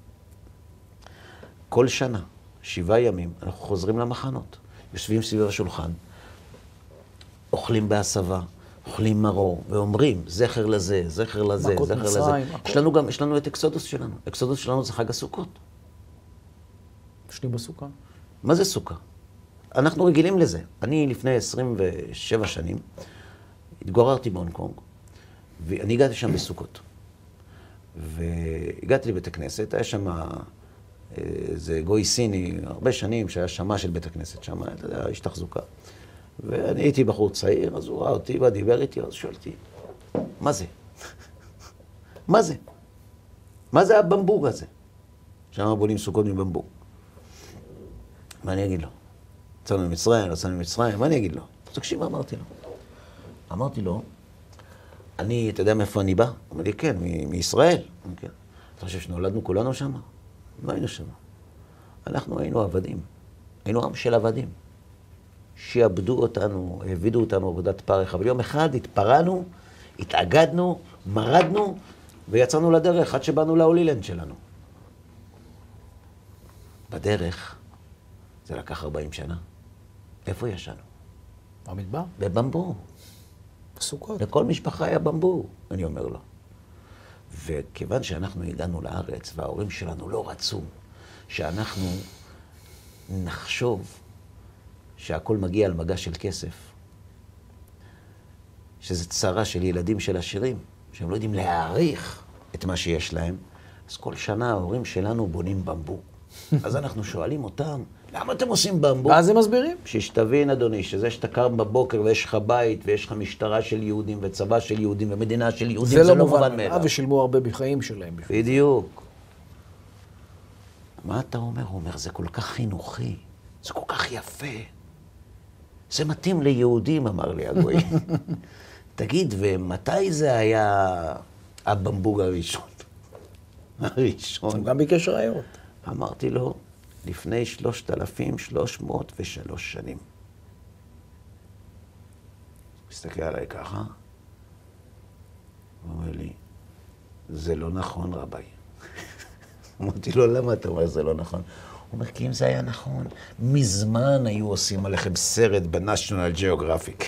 כל שנה, 7 ימים, אנחנו חוזרים למחנות. יושבים סביב השולחן, אוכלים בהסבה, אוכלים מרור, ואומרים, זכר לזה, זכר לזה, זכר לזה. יש לנו את אקסודוס שלנו. אקסודוס שלנו זה חג הסוכות. ישנים בסוכה. מה זה סוכה? אנחנו רגילים לזה. אני לפני 27 שנים התגוררתי בהונג קונג, ואני הגעתי שם בסוכות. והגעתי לבית הכנסת, היה שם זה גוי סיני, הרבה שנים שהיה שמע של בית הכנסת, שם, אתה יודע, איש תחזוקה. ואני הייתי בחור צעיר, אז הוא ראה אותי ודיבר איתי, אז שואלתי, מה זה? מה זה? מה זה הבמבוג הזה? שם בונים סוכות מבמבוג. מה אני אגיד לו? יצאנו ממצרים, מה אני אגיד לו? תקשיב, אמרתי לו, אתה יודע מאיפה אני בא? הוא אומר לי, כן, מישראל. כן. אתה חושב שנולדנו כולנו שם? לא היינו שם. אנחנו היינו עבדים. היינו עם של עבדים. שיעבדו אותנו, העבידו אותנו עבודת פרך. אבל יום אחד התפרענו, התאגדנו, מרדנו, ויצאנו לדרך עד שבאנו להולילנד שלנו. בדרך, זה לקח 40 שנה. איפה ישנו? במדבר? בבמבור. בסוכות. לכל משפחה היה במבור, אני אומר לו. וכיוון שאנחנו הגענו לארץ, וההורים שלנו לא רצו שאנחנו נחשוב שהכל מגיע על מגע של כסף, שזה צרה של ילדים של עשירים, שהם לא יודעים להעריך את מה שיש להם, אז כל שנה ההורים שלנו בונים במבור. אז אנחנו שואלים אותם, למה אתם עושים במבור? ואז הם מסבירים. שתבין, אדוני, שזה שאתה קם בבוקר ויש לך בית ויש לך משטרה של יהודים וצבא של יהודים ומדינה של יהודים, זה לא מובן מאליו. ושילמו הרבה בחיים שלהם. בדיוק. מה אתה אומר? הוא אומר, זה כל כך חינוכי, זה כל כך יפה. זה מתאים ליהודים, אמר לי הגוי. תגיד, ומתי זה היה הבמבוג הראשון? הראשון. גם ביקש ראיות. אמרתי לו, לפני 3,303 שנים. הוא מסתכל עליי ככה, הוא אומר לי, זה לא נכון, רבי. אמרתי לו, למה אתה אומר זה לא נכון? הוא אומר, כי אם זה היה נכון, מזמן היו עושים עליכם סרט בנשיונל ג'יאוגרפיק.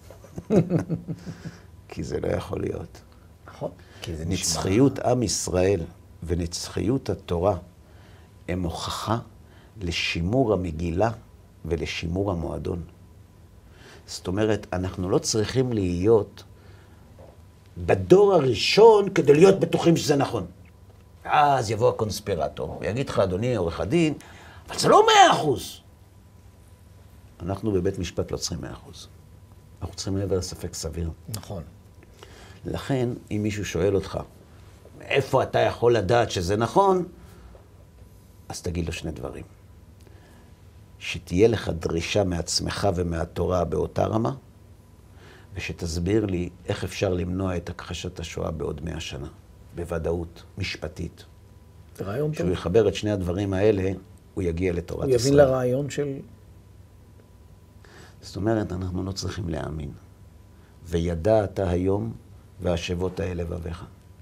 כי זה לא יכול להיות. נכון. נצחיות עם ישראל ונצחיות התורה הם הוכחה לשימור המגילה ולשימור המועדון. זאת אומרת, אנחנו לא צריכים להיות בדור הראשון כדי להיות בטוחים שזה נכון. אז יבוא הקונספירטור ויגיד לך, אדוני עורך הדין, אבל זה לא 100%. אנחנו בבית משפט לא צריכים 100%. אנחנו צריכים מעבר לספק סביר. נכון. לכן, אם מישהו שואל אותך, איפה אתה יכול לדעת שזה נכון, אז תגיד לו שני דברים. שתהיה לך דרישה מעצמך ומהתורה באותה רמה, ושתסביר לי איך אפשר למנוע את הכחשת השואה בעוד 100 שנה, בוודאות, משפטית. זה רעיון טוב. כשהוא יחבר את שני הדברים האלה, הוא יגיע לתורת ישראל. הוא יבין לרעיון של... זאת אומרת, אנחנו לא צריכים להאמין. וידע אתה היום, והשבות האלה לבביך.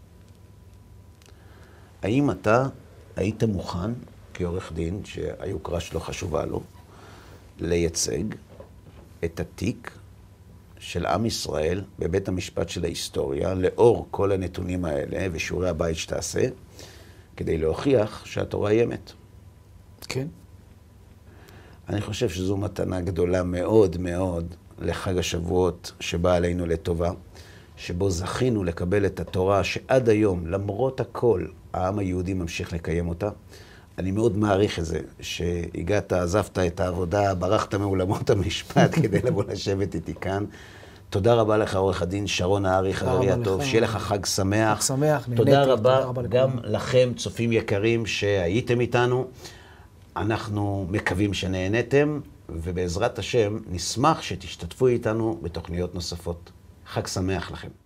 האם אתה היית מוכן, כעורך דין, שהיוקרה שלו חשובה לו, לייצג את התיק של עם ישראל בבית המשפט של ההיסטוריה, לאור כל הנתונים האלה ושיעורי הבית שתעשה, כדי להוכיח שהתורה היא אמת? כן. אני חושב שזו מתנה גדולה מאוד מאוד לחג השבועות שבא עלינו לטובה, שבו זכינו לקבל את התורה שעד היום, למרות הכל, העם היהודי ממשיך לקיים אותה. אני מאוד מעריך את זה, שהגעת, עזבת את העבודה, ברחת מעולמות המשפט כדי לבוא לשבת איתי כאן. תודה רבה לך, עורך הדין שרון נהרי, חברי הטוב. שיהיה לך חג שמח. חג שמח, נהניתי. תודה רבה גם לכם, צופים יקרים, שהייתם איתנו. אנחנו מקווים שנהנתם, ובעזרת השם נשמח שתשתתפו איתנו בתוכניות נוספות. חג שמח לכם.